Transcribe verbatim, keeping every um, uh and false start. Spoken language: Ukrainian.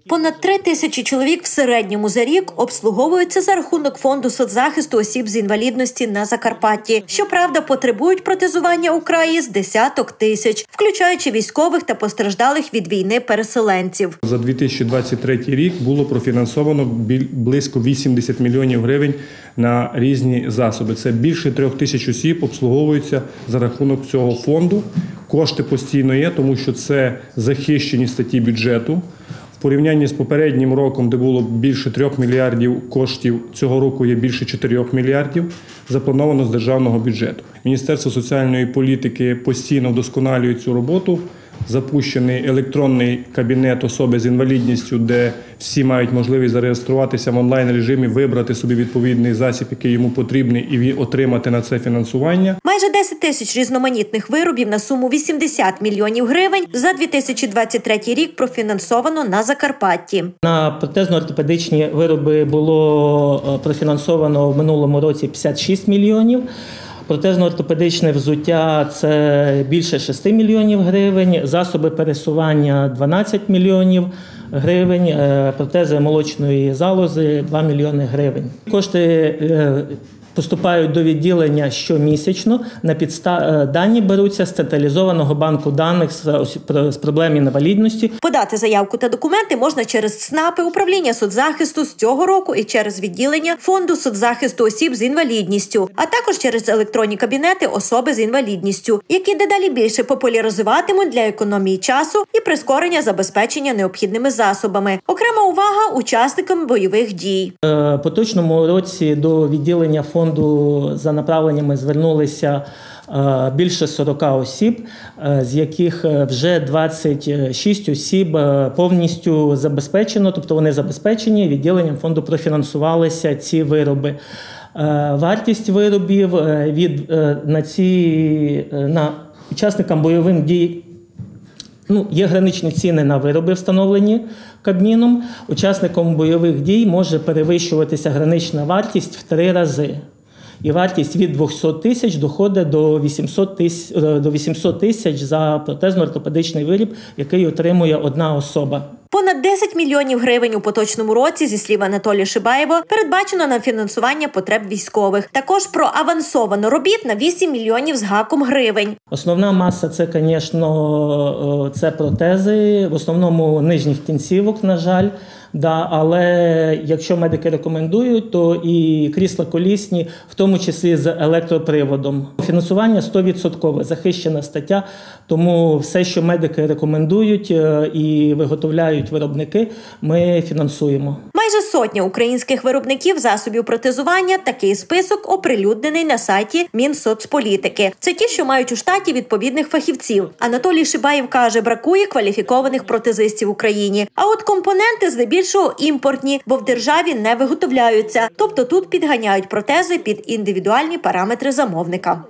Понад три тисячі чоловік в середньому за рік обслуговуються за рахунок фонду соцзахисту осіб з інвалідності на Закарпатті. Щоправда, потребують протезування у краї з десяток тисяч, включаючи військових та постраждалих від війни переселенців. За дві тисячі двадцять третій рік було профінансовано близько вісімдесят мільйонів гривень на різні засоби. Це більше трьох тисяч осіб обслуговуються за рахунок цього фонду. Кошти постійно є, тому що це захищені статті бюджету. В порівнянні з попереднім роком, де було більше трьох мільярдів коштів, цього року є більше чотирьох мільярдів, заплановано з державного бюджету. Міністерство соціальної політики постійно вдосконалює цю роботу. Запущений електронний кабінет особи з інвалідністю, де всі мають можливість зареєструватися в онлайн-режимі, вибрати собі відповідний засіб, який йому потрібний, і отримати на це фінансування. Майже десять тисяч різноманітних виробів на суму вісімдесят мільйонів гривень за дві тисячі двадцять третій рік профінансовано на Закарпатті. На протезно-ортопедичні вироби було профінансовано в минулому році п'ятдесят шість мільйонів. Протезно-ортопедичне взуття – це більше шести мільйонів гривень, засоби пересування – дванадцять мільйонів гривень, протези молочної залози – два міляни гривень. Кошти поступають до відділення щомісячно, на підстав... дані беруться з централізованого банку даних з проблем інвалідності. Подати заявку та документи можна через ЦНАПи, управління соцзахисту з цього року і через відділення фонду соцзахисту осіб з інвалідністю, а також через електронні кабінети особи з інвалідністю, які дедалі більше популяризуватимуть для економії часу і прискорення забезпечення необхідними засобами. Окрема увага учасникам бойових дій. В поточному році до відділення фонду Фонду за направленнями звернулися більше сорока осіб, з яких вже двадцять шість осіб повністю забезпечено, тобто вони забезпечені, відділенням фонду профінансувалися ці вироби. Вартість виробів від, на, ці, на учасникам бойових дій, ну, є граничні ціни на вироби, встановлені Кабміном. Учасникам бойових дій може перевищуватися гранична вартість в три рази. І вартість від двохсот тисяч доходить до вісімсот тисяч за протезно-ортопедичний виріб, який отримує одна особа. Понад десять мільйонів гривень у поточному році, зі слів Анатолія Шибаєва, передбачено на фінансування потреб військових. Також проавансовано робіт на вісім мільйонів з гаком гривень. Основна маса – це, звісно, це протези, в основному нижніх кінцівок, на жаль. Да, але якщо медики рекомендують, то і крісла колісні, в тому числі з електроприводом. Фінансування сто відсотків, захищена стаття, тому все, що медики рекомендують і виготовляють виробники, ми фінансуємо. Майже сотня українських виробників засобів протезування, такий список оприлюднений на сайті Мінсоцполітики. Це ті, що мають у штаті відповідних фахівців. Анатолій Шибаєв каже, бракує кваліфікованих протезистів в Україні. А от компоненти здебільшого імпортні, бо в державі не виготовляються. Тобто тут підганяють протези під індивідуальні параметри замовника.